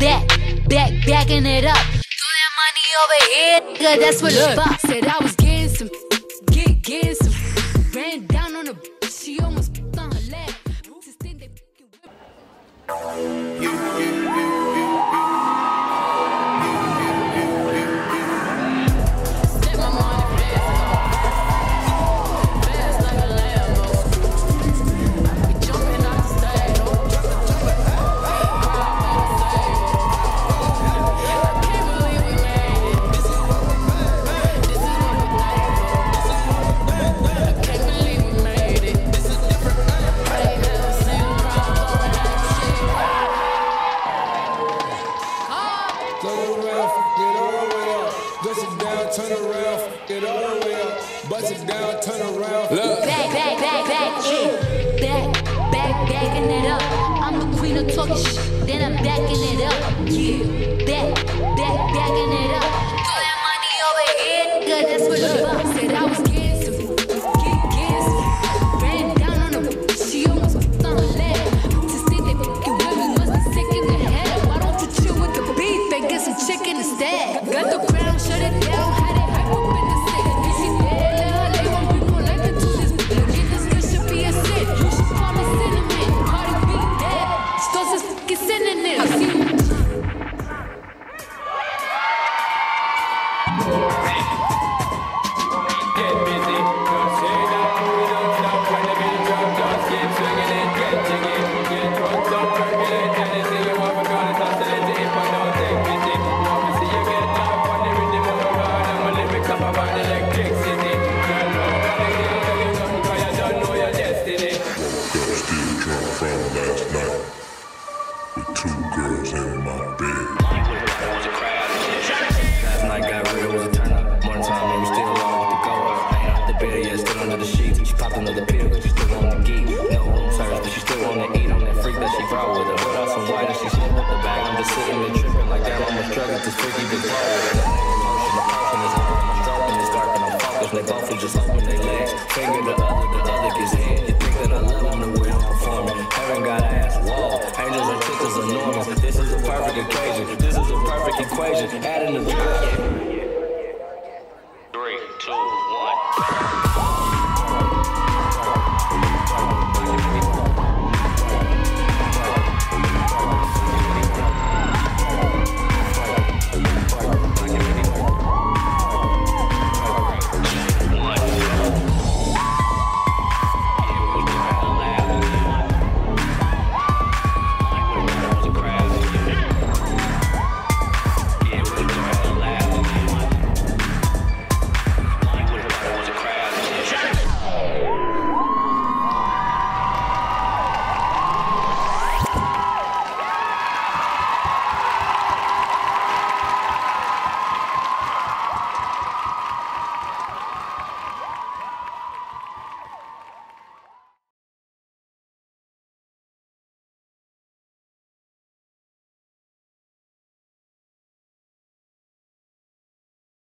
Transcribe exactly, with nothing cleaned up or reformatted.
back, back, backing it up. Throw that money over here, nigga, that's what it's about. Said I was getting some, get, getting some. Ran down on the, she almost on her leg. You, you, you, you. Turn around, get all the way up, bust it down, turn around. Look. Back, back, back, back, yeah. Back, back, backing it up. I'm the queen of talking shit, then I'm backing it up. Yeah, back, back, backing it up. Throw that money over here, nigga, that's what it's about. Said I was getting some, get, getting some. Ran down on her, she almost put on her leg. Just think they fucking with me, must be sick in the head. Why don't you chill with the beef and get some chicken instead? Got the crown, shut it down. They both will just open their legs. Finger the other, the other gets hit. You think that I love them the way I'm performing. Heaven got ass, wall. Angels and tickles enormous. This is a perfect occasion. This is a perfect equation. Adding the